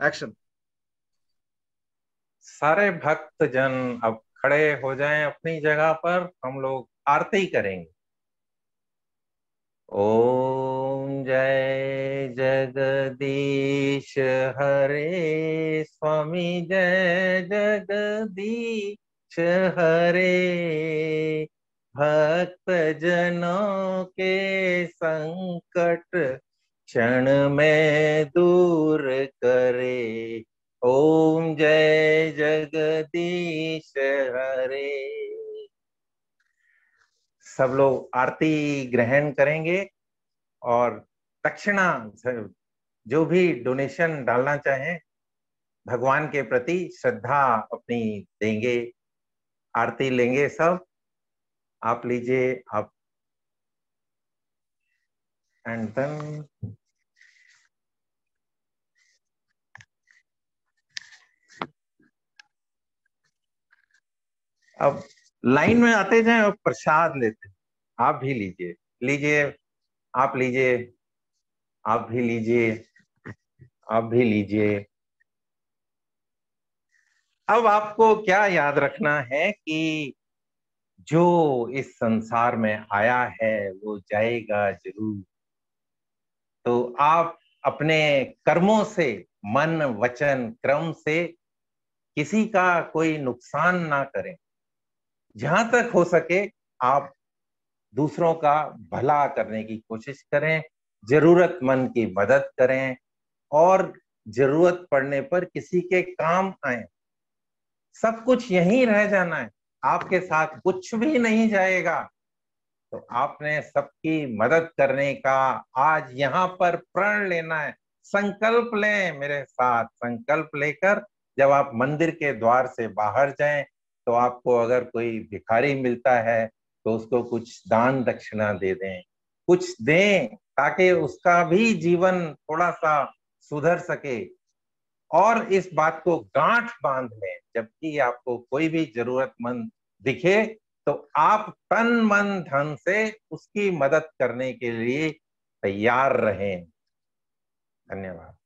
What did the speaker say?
Action. सारे भक्त जन अब खड़े हो जाएं अपनी जगह पर, हम लोग आरती करेंगे। ओम जय जगदीश हरे स्वामी, जय जगदीश हरे। भक्त जनों के संकट क्षण में दूर करे। ओम जय जगदीश हरे। सब लोग आरती ग्रहण करेंगे और दक्षिणा, जो भी डोनेशन डालना चाहें, भगवान के प्रति श्रद्धा अपनी देंगे। आरती लेंगे सब। आप लीजिए आप। एंड देन अब लाइन में आते जाएं और प्रसाद लेते हैं। आप भी लीजिए, लीजिए। आप लीजिए, आप भी लीजिए, आप भी लीजिए। अब आपको क्या याद रखना है कि जो इस संसार में आया है वो जाएगा जरूर। तो आप अपने कर्मों से, मन वचन क्रम से किसी का कोई नुकसान ना करें। जहां तक हो सके आप दूसरों का भला करने की कोशिश करें, जरूरतमंद की मदद करें और जरूरत पड़ने पर किसी के काम आए। सब कुछ यहीं रह जाना है, आपके साथ कुछ भी नहीं जाएगा। तो आपने सबकी मदद करने का आज यहाँ पर प्रण लेना है। संकल्प लें मेरे साथ। संकल्प लेकर जब आप मंदिर के द्वार से बाहर जाएं, तो आपको अगर कोई भिखारी मिलता है तो उसको कुछ दान दक्षिणा दे दें, कुछ दें ताकि उसका भी जीवन थोड़ा सा सुधर सके। और इस बात को गांठ बांध लें, जबकि आपको कोई भी जरूरतमंद दिखे तो आप तन मन धन से उसकी मदद करने के लिए तैयार रहें। धन्यवाद।